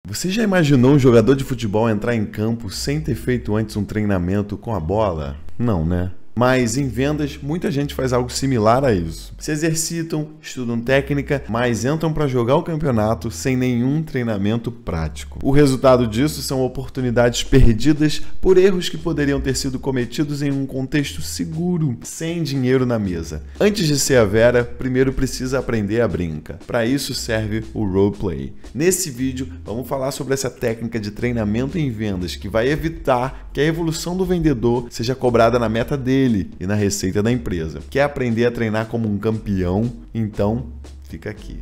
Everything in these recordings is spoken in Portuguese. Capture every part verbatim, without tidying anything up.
Você já imaginou um jogador de futebol entrar em campo sem ter feito antes um treinamento com a bola? Não, né? Mas em vendas, muita gente faz algo similar a isso. Se exercitam, estudam técnica, mas entram para jogar o campeonato sem nenhum treinamento prático. O resultado disso são oportunidades perdidas por erros que poderiam ter sido cometidos em um contexto seguro, sem dinheiro na mesa. Antes de ser a Vera, primeiro precisa aprender a brinca. Para isso serve o roleplay. Nesse vídeo, vamos falar sobre essa técnica de treinamento em vendas que vai evitar que a evolução do vendedor seja cobrada na meta dele e na receita da empresa. Quer aprender a treinar como um campeão? Então, fica aqui.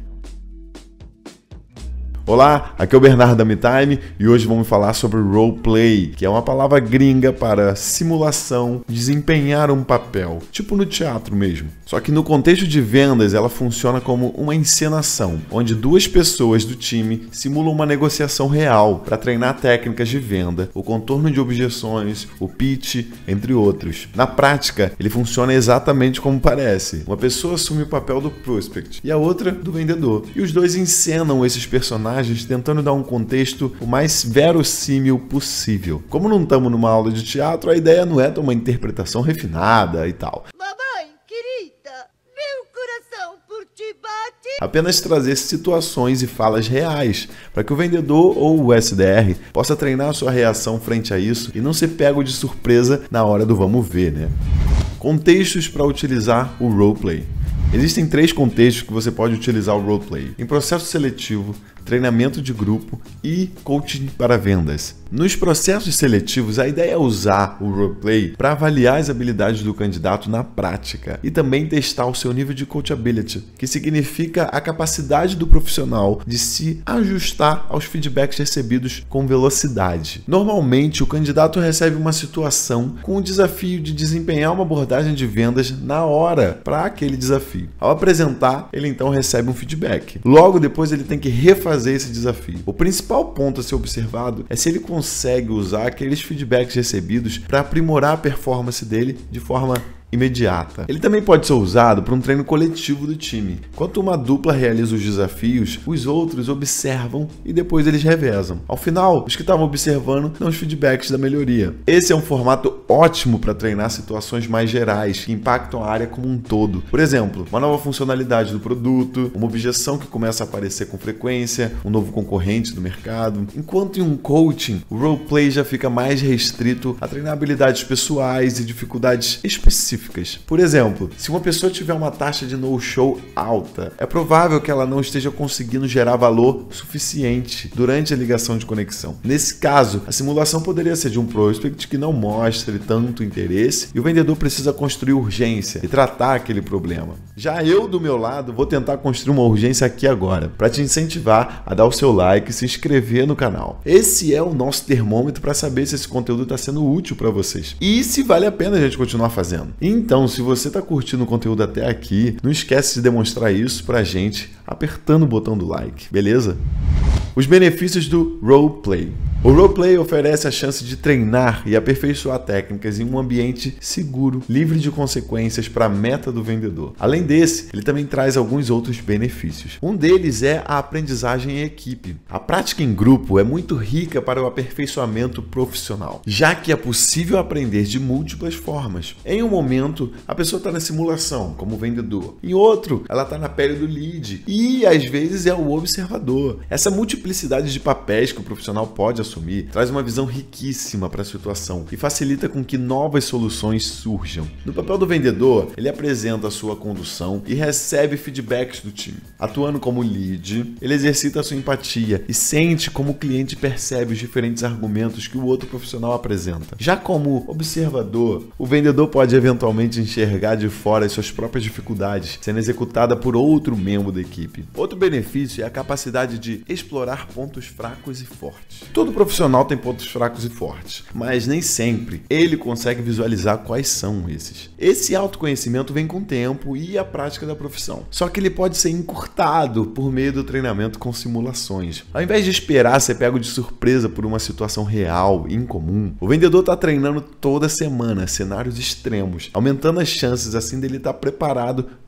Olá, aqui é o Bernardo da MeTime e hoje vamos falar sobre roleplay, que é uma palavra gringa para simulação, desempenhar um papel, tipo no teatro mesmo. Só que no contexto de vendas ela funciona como uma encenação, onde duas pessoas do time simulam uma negociação real para treinar técnicas de venda, o contorno de objeções, o pitch, entre outros. Na prática, ele funciona exatamente como parece. Uma pessoa assume o papel do prospect e a outra do vendedor. E os dois encenam esses personagens tentando dar um contexto o mais verossímil possível. Como não estamos numa aula de teatro, a ideia não é ter uma interpretação refinada e tal. Mamãe, querida, meu coração por ti bate. Apenas trazer situações e falas reais, para que o vendedor ou o S D R possa treinar a sua reação frente a isso e não ser pego de surpresa na hora do vamos ver, né? Contextos para utilizar o roleplay. Existem três contextos que você pode utilizar o roleplay: em processo seletivo, treinamento de grupo e coaching para vendas. Nos processos seletivos, a ideia é usar o roleplay para avaliar as habilidades do candidato na prática e também testar o seu nível de coachability, que significa a capacidade do profissional de se ajustar aos feedbacks recebidos com velocidade. Normalmente, o candidato recebe uma situação com o desafio de desempenhar uma abordagem de vendas na hora para aquele desafio. Ao apresentar, ele então recebe um feedback. Logo depois, ele tem que refazer esse desafio. O principal ponto a ser observado é se ele consegue usar aqueles feedbacks recebidos para aprimorar a performance dele de forma imediata. Ele também pode ser usado para um treino coletivo do time. Enquanto uma dupla realiza os desafios, os outros observam e depois eles revezam. Ao final, os que estavam observando dão os feedbacks da melhoria. Esse é um formato ótimo para treinar situações mais gerais que impactam a área como um todo. Por exemplo, uma nova funcionalidade do produto, uma objeção que começa a aparecer com frequência, um novo concorrente do mercado. Enquanto em um coaching, o roleplay já fica mais restrito a treinar habilidades pessoais e dificuldades específicas. Por exemplo, se uma pessoa tiver uma taxa de no-show alta, é provável que ela não esteja conseguindo gerar valor suficiente durante a ligação de conexão. Nesse caso, a simulação poderia ser de um prospect que não mostre tanto interesse e o vendedor precisa construir urgência e tratar aquele problema. Já eu, do meu lado, vou tentar construir uma urgência aqui agora, para te incentivar a dar o seu like e se inscrever no canal. Esse é o nosso termômetro para saber se esse conteúdo está sendo útil para vocês e se vale a pena a gente continuar fazendo. Então, se você está curtindo o conteúdo até aqui, não esquece de demonstrar isso pra gente apertando o botão do like, beleza? Os benefícios do roleplay. O roleplay oferece a chance de treinar e aperfeiçoar técnicas em um ambiente seguro, livre de consequências para a meta do vendedor. Além desse, ele também traz alguns outros benefícios. Um deles é a aprendizagem em equipe. A prática em grupo é muito rica para o aperfeiçoamento profissional, já que é possível aprender de múltiplas formas. Em um momento, a pessoa está na simulação, como vendedor. Em outro, ela está na pele do lead e, às vezes, é o observador. Essa multiplicidade de papéis que o profissional pode assumir traz uma visão riquíssima para a situação e facilita com que novas soluções surjam. No papel do vendedor, ele apresenta a sua condução e recebe feedbacks do time. Atuando como lead, ele exercita a sua empatia e sente como o cliente percebe os diferentes argumentos que o outro profissional apresenta. Já como observador, o vendedor pode eventualmente enxergar de fora as suas próprias dificuldades, sendo executada por outro membro da equipe. Outro benefício é a capacidade de explorar pontos fracos e fortes. Todo profissional tem pontos fracos e fortes, mas nem sempre ele consegue visualizar quais são esses. Esse autoconhecimento vem com o tempo e a prática da profissão. Só que ele pode ser encurtado por meio do treinamento com simulações. Ao invés de esperar ser pego de surpresa por uma situação real e incomum, o vendedor está treinando toda semana cenários extremos, aumentando as chances assim dele estar preparado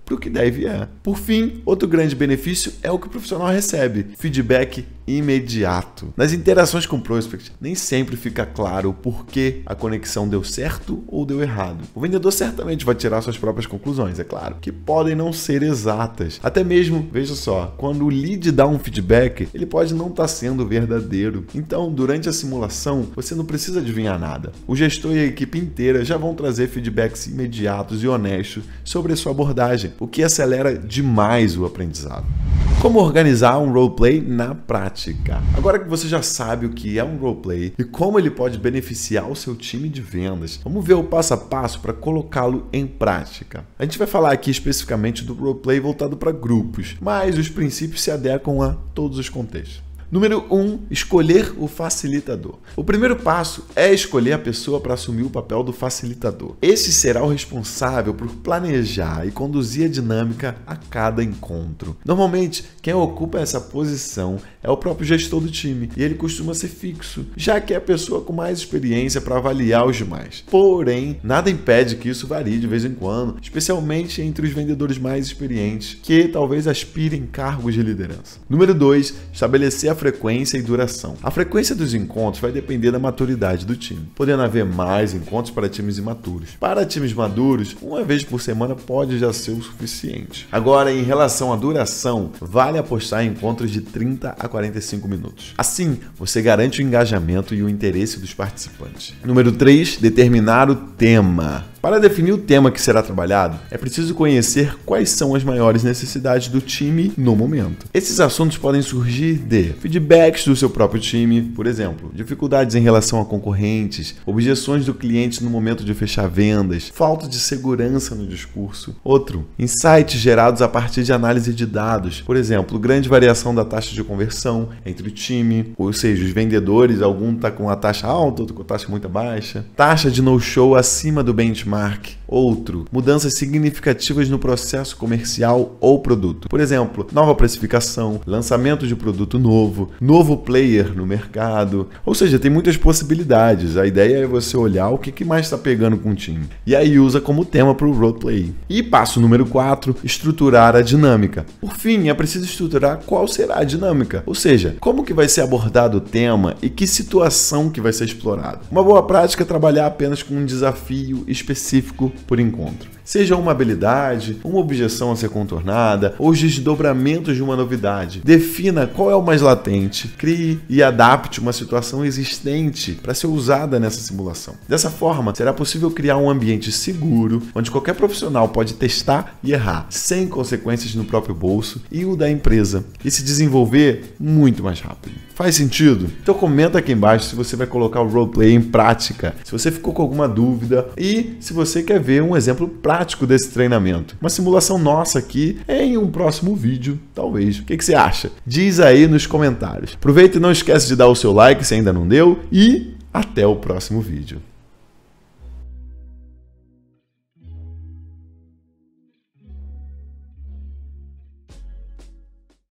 para o que deve é. Por fim, outro grande benefício é o que o profissional recebe: feedback imediato. Nas interações com o prospect, nem sempre fica claro o porquê a conexão deu certo ou deu errado. O vendedor certamente vai tirar suas próprias conclusões, é claro, que podem não ser exatas. Até mesmo, veja só, quando o lead dá um feedback, ele pode não estar sendo verdadeiro. Então, durante a simulação, você não precisa adivinhar nada. O gestor e a equipe inteira já vão trazer feedbacks imediatos e honestos sobre a sua abordagem, o que acelera demais o aprendizado. Como organizar um roleplay na prática? Agora que você já sabe o que é um roleplay e como ele pode beneficiar o seu time de vendas, vamos ver o passo a passo para colocá-lo em prática. A gente vai falar aqui especificamente do roleplay voltado para grupos, mas os princípios se adequam a todos os contextos. Número um, escolher o facilitador. O primeiro passo é escolher a pessoa para assumir o papel do facilitador. Esse será o responsável por planejar e conduzir a dinâmica a cada encontro. Normalmente, quem ocupa essa posição é o próprio gestor do time e ele costuma ser fixo, já que é a pessoa com mais experiência para avaliar os demais. Porém, nada impede que isso varie de vez em quando, especialmente entre os vendedores mais experientes, que talvez aspirem cargos de liderança. Número dois, estabelecer a frequência e duração. A frequência dos encontros vai depender da maturidade do time, podendo haver mais encontros para times imaturos. Para times maduros, uma vez por semana pode já ser o suficiente. Agora, em relação à duração, vale apostar em encontros de trinta a quarenta e cinco minutos. Assim, você garante o engajamento e o interesse dos participantes. Número três, determinar o tema. Para definir o tema que será trabalhado, é preciso conhecer quais são as maiores necessidades do time no momento. Esses assuntos podem surgir de feedbacks do seu próprio time, por exemplo, dificuldades em relação a concorrentes, objeções do cliente no momento de fechar vendas, falta de segurança no discurso. Outro, insights gerados a partir de análise de dados, por exemplo, grande variação da taxa de conversão entre o time, ou seja, os vendedores, algum está com a taxa alta, outro com a taxa muito baixa, taxa de no-show acima do benchmark. Outro, mudanças significativas no processo comercial ou produto. Por exemplo, nova precificação, lançamento de produto novo, novo player no mercado. Ou seja, tem muitas possibilidades. A ideia é você olhar o que mais está pegando com o time. E aí usa como tema para o roleplay. E passo número quatro, estruturar a dinâmica. Por fim, é preciso estruturar qual será a dinâmica. Ou seja, como que vai ser abordado o tema e que situação que vai ser explorada. Uma boa prática é trabalhar apenas com um desafio específico específico por encontro. Seja uma habilidade, uma objeção a ser contornada ou os desdobramentos de uma novidade. Defina qual é o mais latente, crie e adapte uma situação existente para ser usada nessa simulação. Dessa forma, será possível criar um ambiente seguro, onde qualquer profissional pode testar e errar, sem consequências no próprio bolso e o da empresa, e se desenvolver muito mais rápido. Faz sentido? Então comenta aqui embaixo se você vai colocar o roleplay em prática, se você ficou com alguma dúvida e se você quer ver um exemplo prático desse treinamento. Uma simulação nossa aqui em um próximo vídeo, talvez. O que que você acha? Diz aí nos comentários. Aproveita e não esquece de dar o seu like se ainda não deu e até o próximo vídeo.